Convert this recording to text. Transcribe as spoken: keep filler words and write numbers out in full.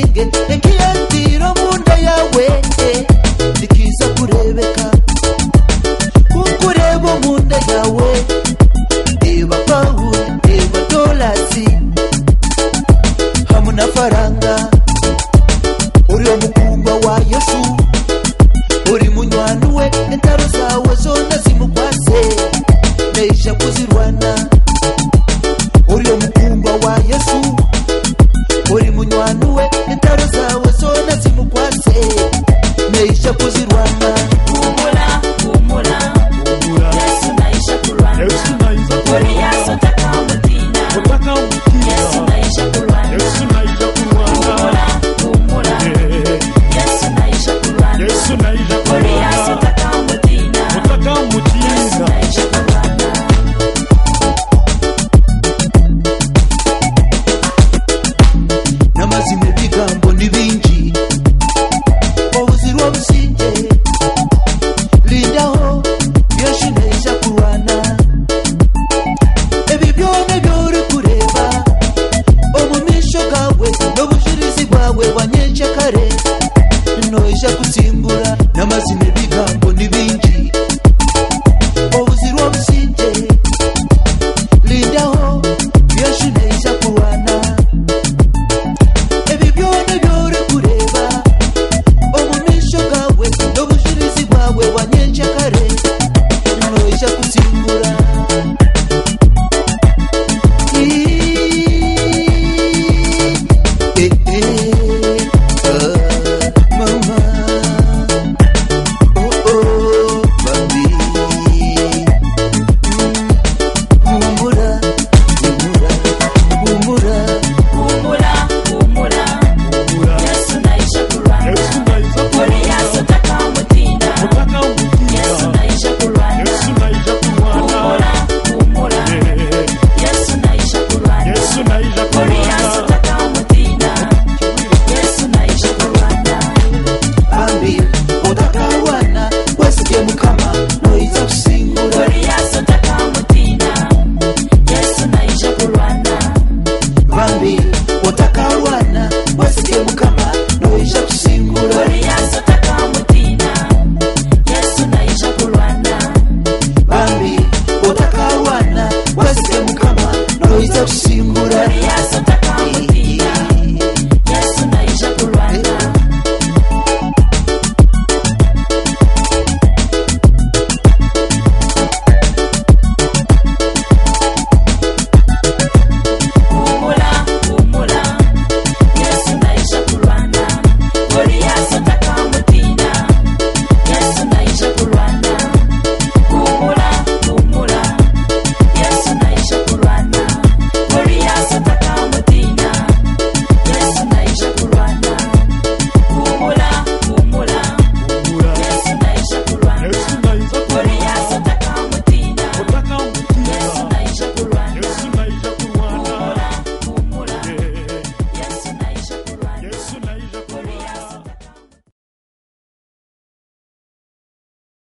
usinge ekiyandiro munda yawe dikiza kurebeka kukurebo munda yawe eba pahu eba dolasi hamuna faranga uri omukungwa wa Yesu uri munywanu we entaro zawe zona zimukwase neisha kuzirwana uri omukungwa wa Yesu uri munywanu we entaro zawe zona zimukwase neisha kuzirwana humura humura Yesu naisha kurwana uri Yesu takamutinya Yesu naisha kurwana humura humura Yesu naisha kurwana uri Yesu takamutinya Yesu naisha kurwana namazime bigambo nibingi obuzirwa businge lindaho Yesu naisha kurwana ebi byone byori kureba omumisho gawe n'obushirizi bwawe wanyenche kare noisha kutsimbura namazime bigambo nibingi